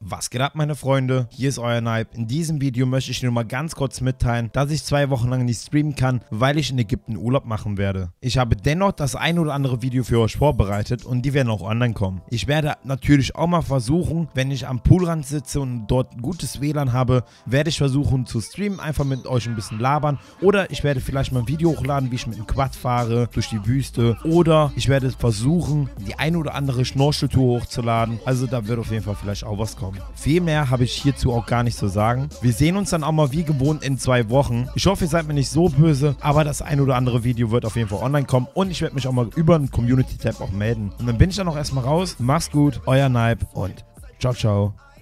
Was geht ab, meine Freunde? Hier ist euer Naib. In diesem Video möchte ich nur mal ganz kurz mitteilen, dass ich 2 Wochen lang nicht streamen kann, weil ich in Ägypten Urlaub machen werde. Ich habe dennoch das ein oder andere Video für euch vorbereitet und die werden auch online kommen. Ich werde natürlich auch mal versuchen, wenn ich am Poolrand sitze und dort ein gutes WLAN habe, werde ich versuchen zu streamen, einfach mit euch ein bisschen labern. Oder ich werde vielleicht mal ein Video hochladen, wie ich mit dem Quad fahre durch die Wüste. Oder ich werde versuchen, die ein oder andere Schnorcheltour hochzuladen. Also da wird auf jeden Fall vielleicht auch was kommen. Viel mehr habe ich hierzu auch gar nicht zu sagen. Wir sehen uns dann auch mal wie gewohnt in 2 Wochen. Ich hoffe, ihr seid mir nicht so böse, aber das ein oder andere Video wird auf jeden Fall online kommen und ich werde mich auch mal über einen Community-Tab auch melden. Und dann bin ich dann auch erstmal raus. Macht's gut, euer Naib und ciao, ciao.